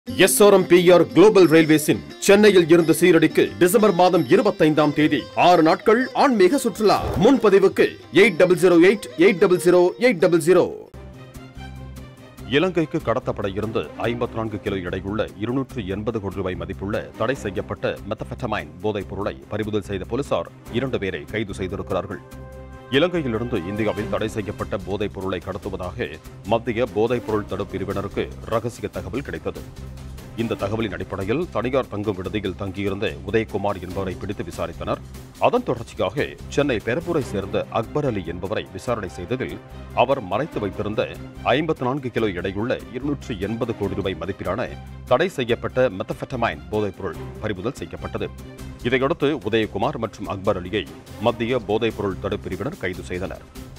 SRMPR Global Railways in சென்னையில் இருந்து சீரடிக்கு December மாதம் 25ஆம் தேதி 6 நாட்கள் ஆன்மீக சுற்றுலா. முன்பதிவுக்கு 8008000800. இலங்கைக்கு கடத்தப்பட இருந்து 54 கிலோ எடையுள்ள 280 கோடி ரூபாய் மதிப்புள்ள தடை செய்யப்பட்ட மெத்தபெட்டமைன் போதைப் பொருளை பறிமுதல் செய்த போலீசார் 2 பேரை கைது செய்திருக்கிறார்கள். இலங்கையிலிருந்து இந்தியாவில் தடை செய்யப்பட்ட போதைப் பொருளை கடத்துவதாக மத்திய போதைப் பொருள் தடுப்பு பிரிவினருக்கு ரகசிய தகவல் கிடைத்தது. இந்த தகவலின் அடிப்படையில் தனியார் தங்கும் விடுதியில் தங்கியிருந்த உதயகுமார் என்பவரை பிடித்து விசாரித்தனர். அதன் தொடர்ச்சியாக சென்னை பெரம்பூரை சேர்ந்த அக்பர் அலி என்பவரை விசாரணை செய்ததில் அவர் மறைத்து வைத்திருந்த 54 கிலோ எடையுள்ள 280 கோடி ரூபாய் மதிப்பிலான தடை செய்யப்பட்ட மெத்தபெட்டமைன் போதைப் பொருள் பறிமுதல் செய்யப்பட்டது. இதையடுத்து உதயகுமார் மற்றும் அக்பர் அலியை மத்திய போதைப் பொருள் தடுப்பு பிரிவினர் கைது செய்தனர்.